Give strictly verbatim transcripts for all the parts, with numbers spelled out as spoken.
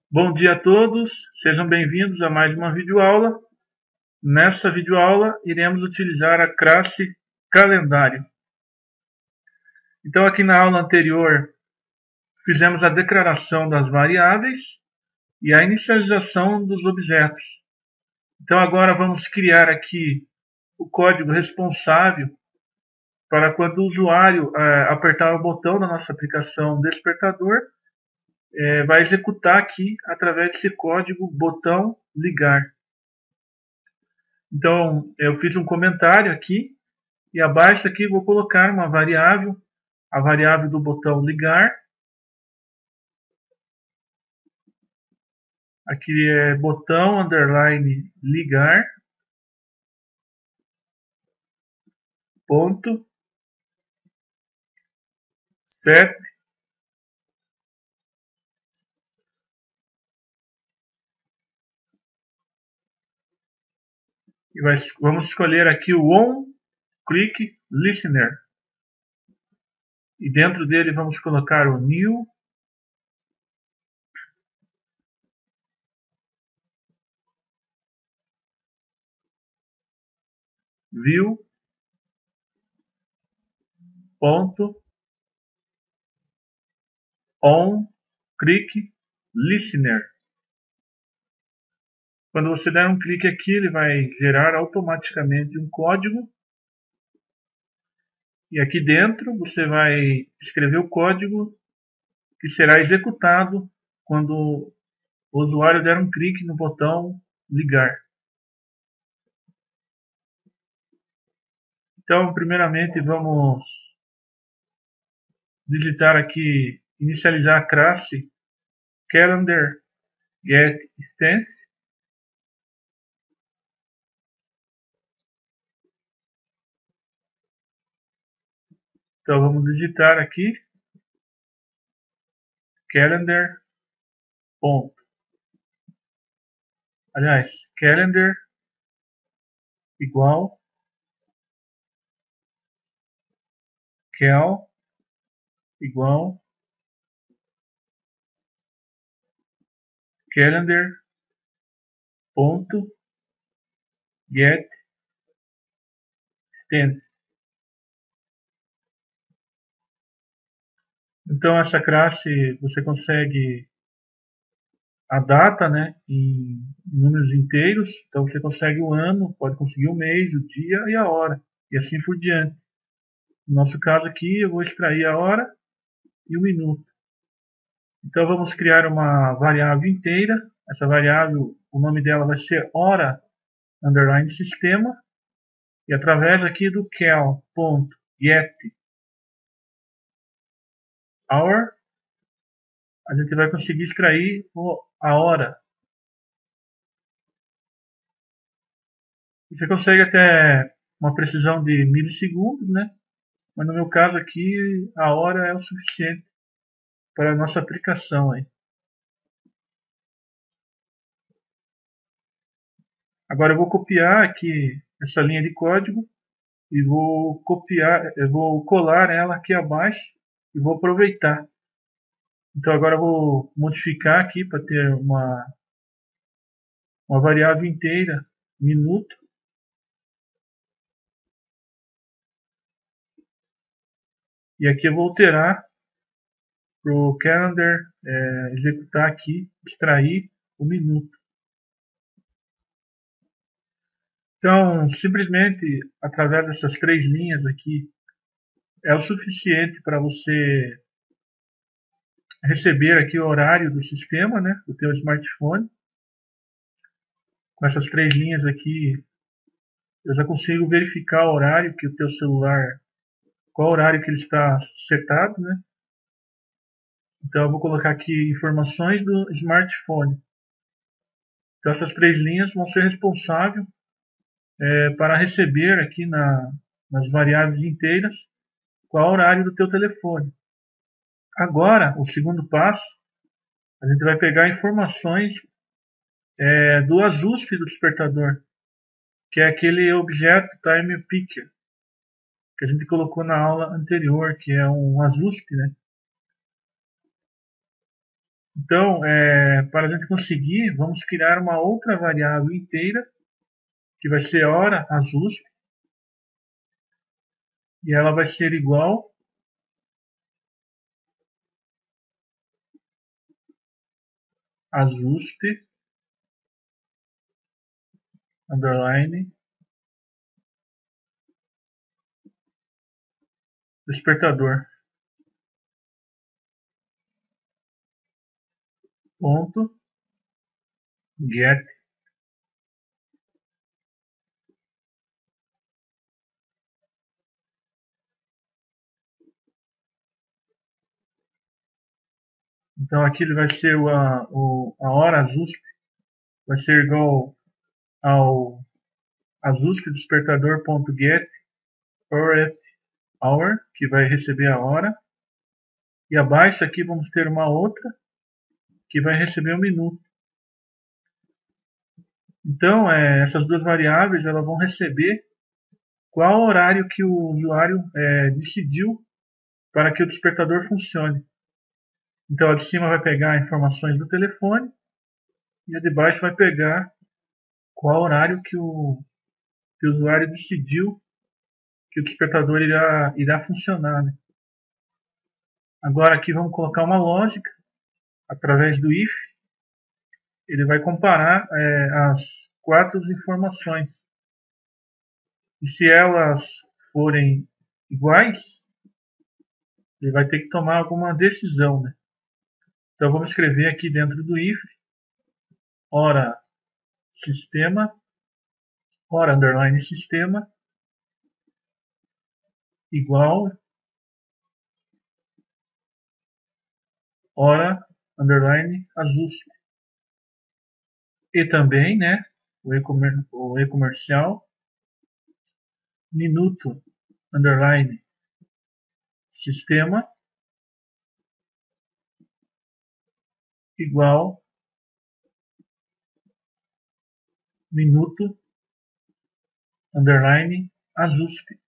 Bom dia a todos, sejam bem-vindos a mais uma videoaula. Nessa videoaula iremos utilizar a classe calendário. Então aqui na aula anterior fizemos a declaração das variáveis e a inicialização dos objetos. Então agora vamos criar aqui o código responsável para quando o usuário é, apertar o botão da nossa aplicação despertador, é, vai executar aqui através desse código botão ligar. Então eu fiz um comentário aqui e abaixo aqui vou colocar uma variável, a variável do botão ligar. Aqui é botão underline ligar ponto set e vai, vamos escolher aqui o on click listener e dentro dele vamos colocar o new view ponto on click listener. Quando você der um clique aqui, ele vai gerar automaticamente um código. E aqui dentro você vai escrever o código que será executado quando o usuário der um clique no botão ligar. Então, primeiramente, vamos digitar aqui, inicializar a classe calendar get instance. Então, vamos digitar aqui calendar ponto. Aliás, calendar igual cal igual calendar ponto get instance. Então essa classe você consegue a data, né, em números inteiros. Então você consegue o ano, pode conseguir o mês, o dia e a hora e assim por diante. No nosso caso aqui eu vou extrair a hora e o minuto. Então vamos criar uma variável inteira. Essa variável, o nome dela vai ser hora underline sistema e através aqui do cal.get hour a gente vai conseguir extrair a hora. Você consegue até uma precisão de milissegundos, né? Mas no meu caso aqui a hora é o suficiente para a nossa aplicação aí. Agora eu vou copiar aqui essa linha de código e vou copiar, eu vou colar ela aqui abaixo e vou aproveitar. Então agora eu vou modificar aqui para ter uma, uma variável inteira, minuto. E aqui eu vou alterar para o calendar é, executar aqui, extrair o minuto. Então, simplesmente através dessas três linhas aqui, é o suficiente para você receber aqui o horário do sistema, né, do teu smartphone. Com essas três linhas aqui, eu já consigo verificar o horário que o teu celular, qual horário que ele está setado, né. Então eu vou colocar aqui informações do smartphone. Então essas três linhas vão ser responsáveis é, para receber aqui na, nas variáveis inteiras qual o horário do teu telefone. Agora, o segundo passo, a gente vai pegar informações é, do ajuste do despertador, que é aquele objeto time picker que a gente colocou na aula anterior, que é um ajuste, né? Então, é, para a gente conseguir, vamos criar uma outra variável inteira, que vai ser hora ajuste, e ela vai ser igual ajuste underline despertador ponto get. Então aqui ele vai ser o, a, o, a hora ajuste, vai ser igual ao ajuste despertador.get current hour, que vai receber a hora, e abaixo aqui vamos ter uma outra que vai receber o minuto. Então é, essas duas variáveis elas vão receber qual horário que o usuário é, decidiu para que o despertador funcione. Então a de cima vai pegar informações do telefone e a de baixo vai pegar qual horário que o, que o usuário decidiu que o despertador irá, irá funcionar. Né? Agora aqui vamos colocar uma lógica através do if. Ele vai comparar é, as quatro informações. E se elas forem iguais, ele vai ter que tomar alguma decisão. Né? Então vamos escrever aqui dentro do if, hora sistema, hora underline sistema, igual hora underline ajuste. E também, né, o e-comercial, minuto underline sistema igual minuto underline ajuste.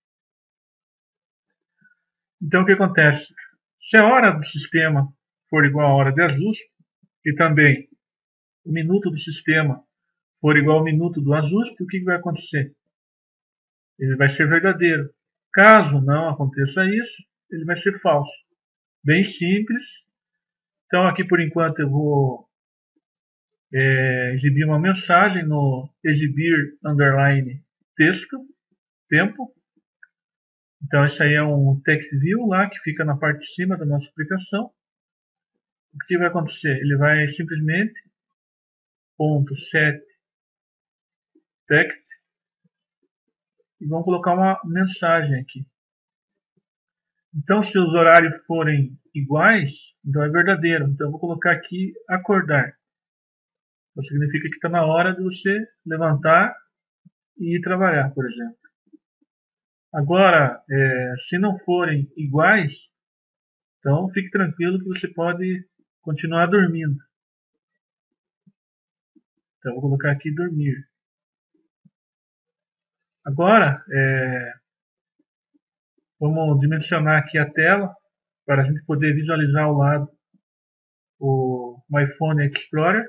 Então o que acontece? Se a hora do sistema for igual à hora de ajuste e também o minuto do sistema for igual ao minuto do ajuste, o que vai acontecer? Ele vai ser verdadeiro. Caso não aconteça isso, ele vai ser falso. Bem simples. Então aqui por enquanto eu vou é, exibir uma mensagem no exibir underline texto, tempo. Então esse aí é um text view lá que fica na parte de cima da nossa aplicação. O que vai acontecer? Ele vai simplesmente ponto set text e vamos colocar uma mensagem aqui. Então se os horários forem iguais, então é verdadeiro. Então eu vou colocar aqui acordar. Então significa que está na hora de você levantar e ir trabalhar, por exemplo. Agora, é, se não forem iguais, então fique tranquilo que você pode continuar dormindo. Então vou colocar aqui dormir. Agora, é, vamos dimensionar aqui a tela para a gente poder visualizar ao lado o iPhone Explorer.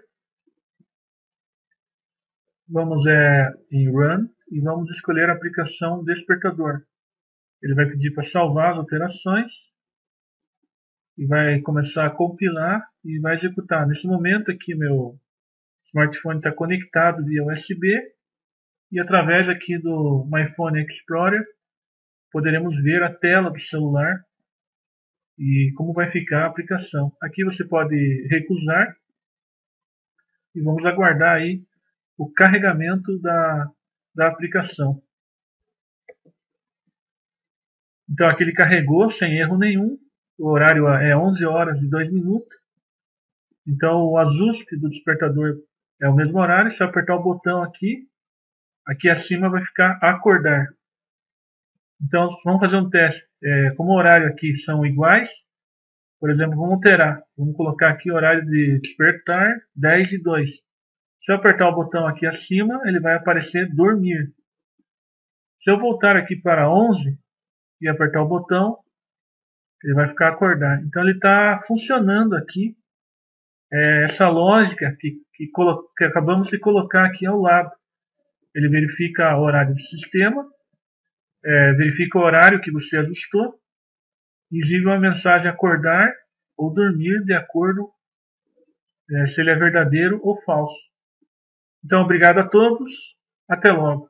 Vamos é, em Run e vamos escolher a aplicação Despertador. Ele vai pedir para salvar as alterações e vai começar a compilar e vai executar. Nesse momento aqui meu smartphone está conectado via U S B e através aqui do iPhone Explorer poderemos ver a tela do celular e como vai ficar a aplicação. Aqui você pode recusar e vamos aguardar aí o carregamento da, da aplicação. Então aqui ele carregou sem erro nenhum. O horário é onze horas e dois minutos. Então o ajuste do despertador é o mesmo horário. Se eu apertar o botão aqui, aqui acima vai ficar acordar. Então vamos fazer um teste. É, como o horário aqui são iguais, por exemplo, vamos alterar. Vamos colocar aqui o horário de despertar dez e dois. Se eu apertar o botão aqui acima, ele vai aparecer dormir. Se eu voltar aqui para onze e apertar o botão, ele vai ficar acordar. Então ele está funcionando aqui é essa lógica que, que, que acabamos de colocar aqui ao lado. Ele verifica o horário do sistema, é, verifica o horário que você ajustou e exibe uma mensagem acordar ou dormir de acordo é, se ele é verdadeiro ou falso. Então, obrigado a todos. Até logo.